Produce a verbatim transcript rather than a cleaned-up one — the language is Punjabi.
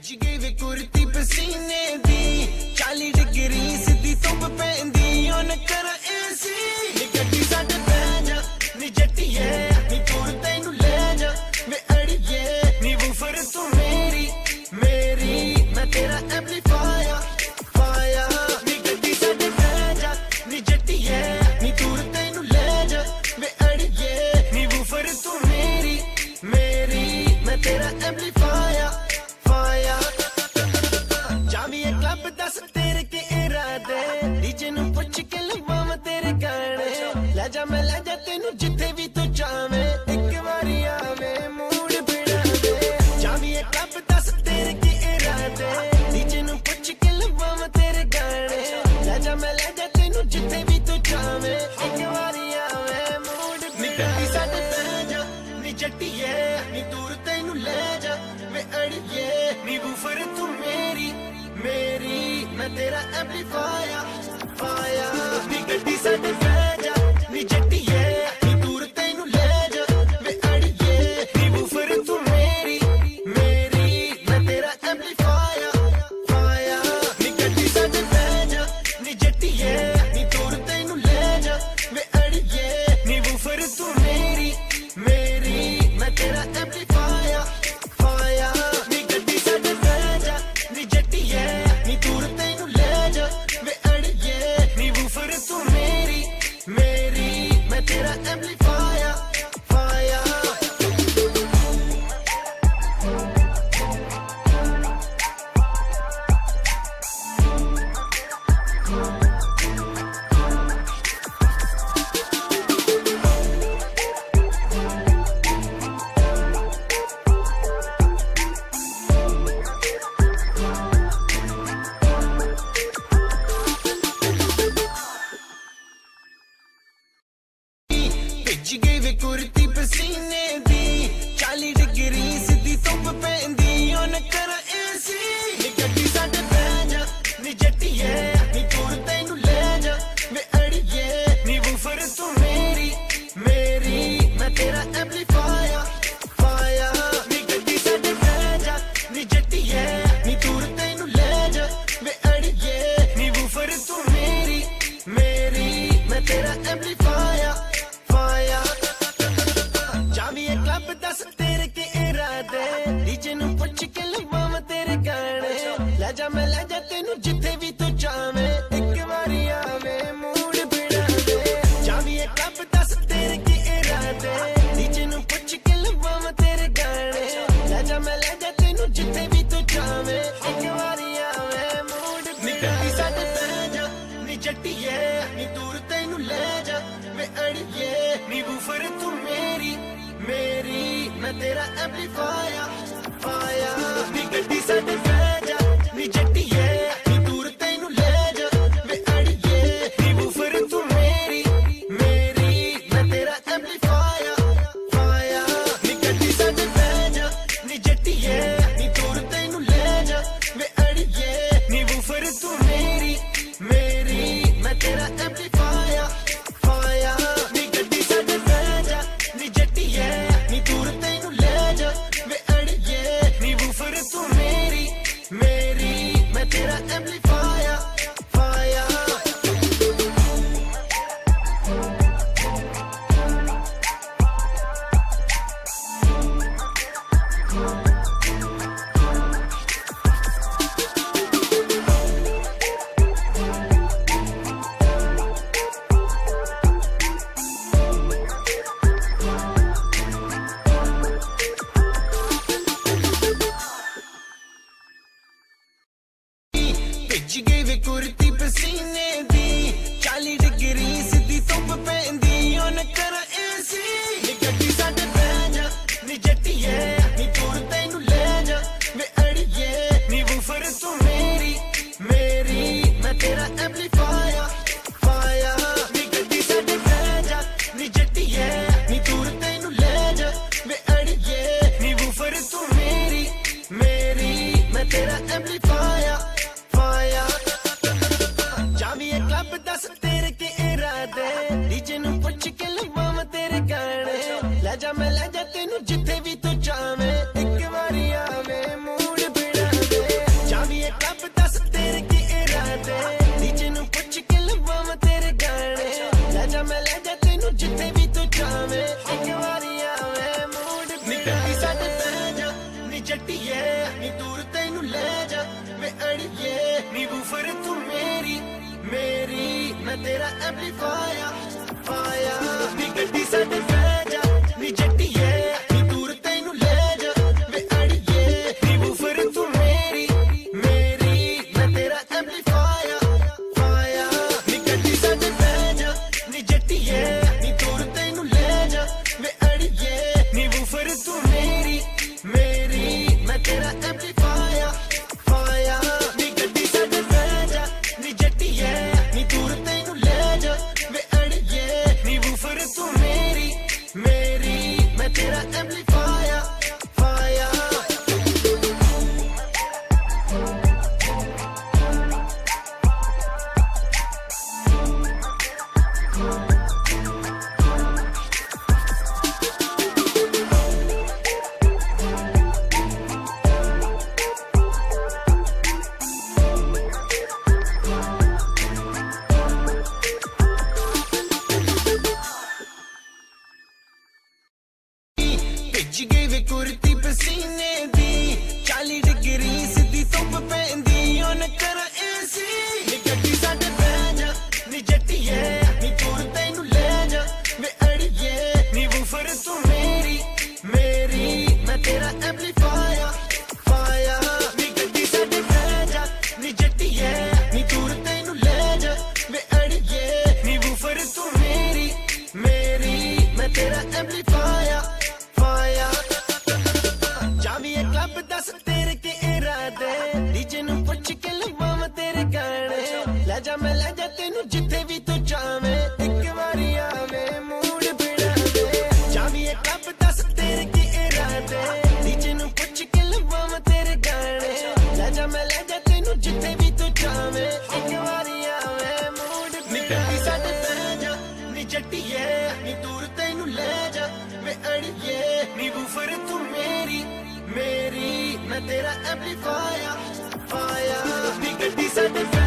ਭਿੱਜ ਗਈ ਵੇ ਕੁਰਤੀ ਪਸੀਨੇ ਦੀ ਚਾਲੀ ਡਿਗਰੀ ਸਿੱਧੀ ਧੁੱਪ ਪੈਂਦੀ ਉਹਨ ਕਰ ਏਸੀ ਨੀ ਗੱਡੀ ਸਾਡੇ ਪੈ ਜਾ ਨੀ ਜੱਟੀਏ ਨੀ ਦੂਰ ਤੈਨੂੰ ਲੈ ਜਾ ਵੇ ਅੜੀਏ ਨੀ ਵੂਫਰ ਤੂੰ ਮੇਰੀ ਮੇਰੀ ਮੈਂ ਤੇਰਾ ਐਂਪਲੀਫਾਇਰ ਫਾਇਰ ਨੀ ਗੱਡੀ ਸਾਡੇ ਪੈ ਜਾ ਨੀ ਜੱਟੀਏ ਨੀ ਦੂਰ ਤੈਨੂੰ ਲੈ ਜਾ ਵੇ ਅੜੀਏ ਨੀ ਵੂਫਰ ਤੂੰ ਮੇਰੀ ਮੇਰੀ ਮੈਂ ਤੇਰਾ ਐਂਪਲੀਫਾਇਰ ਫਾਇਰ ਜਾਵੀਏ ਕਲੱਬ ਦੱਸ ਤੇਰੇ ਕੀ ਇਰਾਦੇ ਡੀਜੇ ਨੂੰ ਪੁੱਛ ਕੇ ਲਵਾਵਾਂ ਤੇਰੇ ਗਾਣੇ ਲੈ ਜਾ ਮੈਂ ਲੈ ਜਾ ਤੈਨੂੰ ਜਿੱਥੇ ਵੀ ਤੂੰ ਚਾਵੇਂ ਇੱਕ ਵਾਰੀ ਆਵੇ ਮੂਡ ਬਿੜਾ ਦੇ ਜਾਵੀਏ ਕਲੱਬ ਦੱਸ ਤੇਰੇ ਕੀ ਇਰਾਦੇ ਡੀਜੇ ਨੂੰ ਪੁੱਛ ਕੇ ਲਵਾਵਾਂ ਤੇਰੇ ਗਾਣੇ ਲੈ ਜਾ ਮੈਂ ਲੈ ਜਾ ਤੈਨੂੰ ਜਿੱਥੇ ਵੀ ਤੂੰ ਚਾਵੇਂ ਇੱਕ ਵਾਰੀ ਆਵੇ ਮੂਡ ਬਿੜਾ ਦੇ ਸਾਡੇ ਪੈ ਜਾ ਨੀ ਜੱਟੀਏ ਨੀ ਦੂਰ ਤੈਨੂੰ ਲੈ ਜਾ ਵੇ ਅੜੀਏ ਨੀ ਵੂਫਰ ਤੂੰ ਮੇਰੀ ਮੇਰੀ ਮੈਂ ਤੇਰਾ ਐਂਪਲੀਫਾਇਰ ਫਾਇਰ ਨੀ ਗੱਡੀ ਸਾਡੇ ਪੈ ਜਾ ਨੀ ਜੱਟੀਏ ਨੀ ਦੂਰ ਤੈਨੂੰ ਲੈ ਜਾ ਵੇ ਅੜੀਏ ਨੀ ਵੂਫਰ ਤੂੰ ਮੇਰੀ ਮੇਰੀ ਮੈਂ ਤੇਰਾ ਐਂਪਲੀਫਾਇਰ ਫਾਇਰ ਨੀ ਗੱਡੀ ਸਾਡੇ ਪੈ ਜਾ ਨੀ ਜੱਟੀਏ ਨੀ ਦੂਰ ਤੈਨੂੰ ਲੈ ਜਾ ਵੇ ਅੜੀਏ ਨੀ ਵੂਫਰ ਤੂੰ ਮੇਰੀ ਮੇਰੀ ਮੈਂ ਤੇਰਾ ਐਂਪਲੀਫਾਇਰ ਫਾਇਰ ਨੀ ਗੱਡੀ ਸਾਡੇ ਪੈ ਜਾ ਨੀ ਜੱਟੀਏ ਨੀ ਦੂਰ ਤੈਨੂੰ ਲੈ ਜਾ ਵੇ ਅੜੀਏ ਨੀ ਵੂਫਰ ਤੂੰ ਮੇਰੀ ਮੇਰੀ ਮੈਂ ਤੇਰਾ ਐਂਪਲੀਫਾਇਰ ਫਾਇਰ ਭਿੱਜ ਗਈ ਵੇ ਕੁਰਤੀ ਪਸੀਨੇ ਦੀ ਚਾਲੀ ਡਿਗਰੀ ਸਿੱਧੀ ਧੁੱਪ ਪੈਂਦੀ ਉਹਨ ਕਰ ਏਸੀ ਨੀ ਗੱਡੀ ਸਾਡੇ ਪੈ ਜਾ ਨੀ ਜੱਟੀਏ ਨੀ ਦੂਰ ਤੈਨੂੰ ਲੈ ਜਾ ਵੇ ਅੜੀਏ ਨੀ ਵੂਫਰ ਤੂੰ ਮੇਰੀ ਮੇਰੀ ਮੈਂ ਤੇਰਾ ਐਂਪਲੀਫਾਇਰ ਫਾਇਰ ਨੀ ਗੱਡੀ ਸਾਡੇ ਪੈ ਜਾ ਨੀ ਜੱਟੀਏ ਨੀ ਦੂਰ ਤੈਨੂੰ ਲੈ ਜਾ ਵੇ ਅੜੀਏ ਨੀ ਵੂਫਰ ਤੂੰ ਮੇਰੀ ਮੇਰੀ ਮੈਂ ਤੇਰਾ ਐਂਪਲੀਫਾਇਰ ਜਾਵੀਏ ਕਲੱਬ ਦੱਸ ਤੇਰੇ ਕੀ ਇਰਾਦੇ ਡੀਜੇ ਨੂੰ ਪੁੱਛ ਕੇ ਲਵਾਵਾਂ ਤੇਰੇ ਗਾਣੇ ਲੈ ਜਾ ਮੈਂ ਲੈ ਜਾ ਤੈਨੂੰ ਜਿੱਥੇ ਵੀ ਤੂੰ ਚਾਵੇਂ ਇੱਕ ਵਾਰੀ ਆਵੇ ਮੂਡ ਬਿੜਾ ਦੇ ਜਾਵੀਏ ਕਲੱਬ ਦੱਸ ਤੇਰੇ ਕੀ ਇਰਾਦੇ ਡੀਜੇ ਨੂੰ ਪੁੱਛ ਕੇ ਲਵਾਵਾਂ ਤੇਰੇ ਗਾਣੇ ਲੈ ਜਾ ਮੈਂ ਲੈ ਜਾ ਤੈਨੂੰ ਜਿੱਥੇ ਵੀ ਤੂੰ ਚਾਵੇਂ ਇੱਕ ਵਾਰੀ ਆਵੇ ਮੂਡ ਬਿੜਾ ਦੇ ਸਾਡੇ ਪੈ ਜਾ ਨੀ ਜੱਟੀਏ ਨੀ ਦੂਰ ਤੈਨੂੰ ਲੈ ਜਾ ਵੇ ਅੜੀਏ ਨੀ ਵੂਫਰ ਤੂੰ ਮੇਰੀ ਮੇਰੀ ਮੈਂ ਤੇਰਾ ਐਂਪਲੀਫਾਇਰ ਫਾਇਰ ਨੀ ਗੱਡੀ ਸਾਡੇ ਪੈ ਜਾ ਨੀ ਜੱਟੀਏ ਨੀ ਦੂਰ ਤੈਨੂੰ ਲੈ ਜਾ ਵੇ ਅੜੀਏ ਨੀ ਵੂਫਰ ਤੂੰ ਮੇਰੀ ਮੇਰੀ ਮੈਂ ਤੇਰਾ ਐਂਪਲੀਫਾਇਰ ਫਾਇਰ ਨੀ ਗੱਡੀ ਸਾਡੇ ਪੈ ਜਾ ਨੀ ਜੱਟੀਏ ਨੀ ਦੂਰ ਤੈਨੂੰ ਲੈ ਜਾ ਵੇ ਅੜੀਏ ਨੀ ਵੂਫਰ ਤੂੰ ਮੇਰੀ ਮੇਰੀ ਮੈਂ ਤੇਰਾ ਐਂਪਲੀਫਾਇਰ ਫਾਇਰ ਨੀ ਗੱਡੀ ਸਾਡੇ ਪੈ ਜਾ ਨੀ ਜੱਟੀਏ ਨੀ ਦੂਰ ਤੈਨੂੰ ਲੈ ਜਾ ਵੇ ਅੜੀਏ ਨੀ ਵੂਫਰ ਤੂੰ ਮੇਰੀ ਮੇਰੀ ਮੈਂ ਤੇਰਾ ਐਂਪਲੀਫਾਇਰ ਫਾਇਰ ਭਿੱਜ ਗਈ ਵੇ ਕੁਰਤੀ ਪਸੀਨੇ ਦੀ ਚਾਲੀ ਡਿਗਰੀ ਸਿੱਧੀ ਧੁੱਪ ਪੈਂਦੀ ਉਹਨ ਕਰ ਏਸੀ ਨੀ ਗੱਡੀ ਸਾਡੇ ਪੈ ਜਾ ਨੀ ਜੱਟੀਏ ਨੀ ਦੂਰ ਤੈਨੂੰ ਲੈ ਜਾ ਵੇ ਅੜੀਏ ਨੀ ਵੂਫਰ ਤੂੰ ਮੇਰੀ ਮੇਰੀ ਮੈਂ ਤੇਰਾ ਐਂਪਲੀਫਾਇਰ ਫਾਇਰ ਨੀ ਗੱਡੀ ਸਾਡੇ ਪੈ ਜਾ ਨੀ ਜੱਟੀਏ ਨੀ ਦੂਰ ਤੈਨੂੰ ਲੈ ਜਾ ਵੇ ਅੜੀਏ ਨੀ ਵੂਫਰ ਤੂੰ ਮੇਰੀ ਮੇਰੀ ਮੈਂ ਤੇਰਾ ਐਂਪਲੀਫਾਇਰ ਜਾਵੀਏ ਕਲੱਬ ਦੱਸ ਤੇਰੇ ਕੀ ਇਰਾਦੇ ਡੀਜੇ ਨੂੰ ਪੁੱਛ ਕੇ ਲਵਾਵਾਂ ਤੇਰੇ ਗਾਣੇ ਲੈ ਜਾ ਮੈਂ ਲੈ ਜਾ ਤੈਨੂੰ ਜਿੱਥੇ ਵੀ ਤੂੰ ਚਾਵੇਂ ਇੱਕ ਵਾਰੀ ਆਵੇ ਮੂਡ ਬਿੜਾ ਦੇ ਜੱਟੀਏ ਨੀ ਦੂਰ ਤੈਨੂੰ ਲੈ ਜਾ ਵੇ ਅੜੀਏ ਨੀ ਬੂਫਰ ਤੂੰ ਮੇਰੀ ਮੇਰੀ ਮੈਂ ਤੇਰਾ ਐਂਪਲੀਫਾਇਰ ਫਾਇਰ ਨੀ ਗੱਡੀ ਸਾਡੇ ਬਹਿ ਜਾ ਨੀ ਜੱਟੀਏ ਨੀ ਦੂਰ ਤੈਨੂੰ ਲੈ ਜਾ ਵੇ ਅੜੀਏ ਨੀ ਬੂਫਰ ਤੂੰ ਮੇਰੀ ਮੇਰੀ ਮੈਂ ਤੇਰਾ ਐਂਪਲੀਫਾਇਰ ਫਾਇਰ ਨੀ ਗੱਡੀ ਸਾਡੇ ਬਹਿ ਜਾ ਨੀ ਜੱਟੀਏ ਨੀ ਦੂਰ ਤੈਨੂੰ ਲੈ ਜਾ ਵੇ ਅੜੀਏ ਨੀ ਬੂਫਰ ਤੂੰ ਮੇਰੀ ਮੇਰੀ ਮੈਂ ਤੇਰਾ ਐਂਪਲੀਫਾਇਰ ਫਾਇਰ ਨੀ ਗੱਡੀ ਸਾਡੇ ਬਹਿ ਜਾ ਨੀ ਜੱਟੀਏ ਨੀ ਦੂਰ ਤੈਨੂੰ ਲੈ ਜਾ ਵੇ ਅੜੀਏ ਨੀ ਬੂਫਰ ਤੂੰ ਮੇਰੀ ਮੇਰੀ ਮੈਂ ਤੇਰਾ ਐਂਪਲੀਫਾਇਰ ਫਾਇਰ ਭਿੱਜ ਗਈ ਵੇ ਕੁਰਤੀ ਪਸੀਨੇ ਦੀ ਚਾਲੀ ਡਿਗਰੀ ਸਿੱਧੀ ਧੁੱਪ ਪੈਂਦੀ ਉਹ ਨਾ ਕਰਾਂ ਏਸੀ ਨੀ ਗੱਡੀ ਸਾਡੇ ਬਹਿ ਜਾ ਨੀ ਜੱਟੀਏ ਨੀ ਦੂਰ ਤੈਨੂੰ ਲੈ ਜਾ ਵੇ ਅੜੀਏ ਨੀ ਬੂਫਰ ਤੂੰ ਮੇਰੀ ਮੇਰੀ ਮੈਂ ਤੇਰਾ ਐਂਪਲੀਫਾਇਰ ਫਾਇਰ ਨੀ ਗੱਡੀ ਸਾਡੇ ਬਹਿ ਜਾ ਨੀ ਜੱਟੀਏ ਨੀ ਦੂਰ ਤੈਨੂੰ ਲੈ ਜਾ ਵੇ ਅੜੀਏ ਨੀ ਬੂਫਰ ਤੂੰ ਮੇਰੀ ਮੇਰੀ ਮੈਂ ਤੇਰਾ ਐਂਪਲੀਫਾਇਰ ਜਾਵੀਏ ਕਲੱਬ ਦੱਸ ਤੇਰੇ ਕੀ ਇਰਾਦੇ ਡੀਜੇ ਨੂੰ ਪੁੱਛ ਕੇ ਲਵਾਵਾਂ ਤੇਰੇ ਗਾਣੇ ਲੈ ਜਾ ਮੈਂ ਲੈ ਜਾ ਤੈਨੂੰ ਜਿੱਥੇ ਵੀ ਤੂੰ ਜਾਵੇਂ ਇੱਕ ਵਾਰੀ ਆਵੇ ਮੂਡ ਬਿੜਾਵੇ ਜਾਵੀਏ ਕਲੱਬ ਦੱਸ ਤੇਰੇ ਕੀ ਇਰਾਦੇ ਡੀਜੇ ਨੂੰ ਪੁੱਛ ਕੇ ਲਵਾਵਾਂ ਤੇਰੇ ਗਾਣੇ ਲੈ ਜਾ ਮੈਂ ਲੈ ਜਾ ਤੈਨੂੰ ਜਿੱਥੇ ਵੀ ਤੂੰ ਜਾਵੇਂ ਇੱਕ ਵਾਰੀ ਆਵੇ ਮੂਡ ਬਿੜਾਵੇ ਸਾਡੇ ਬਹਿ ਜਾ ਨੀ ਜੱਟੀਏ ਨੀ ਦੂਰ ਤੈਨੂੰ ਲੈ ਜਾ ਵੇ ਅੜੀਏ ਨੀ ਬੂਫਰ ਤੂੰ ਮੇਰੀ ਮੇਰੀ ਮੈਂ ਤੇਰਾ ਐਂਪਲੀਫਾਇਰ ਫਾਇਰ ਨੀ ਗੱਡੀ ਸਾਡੇ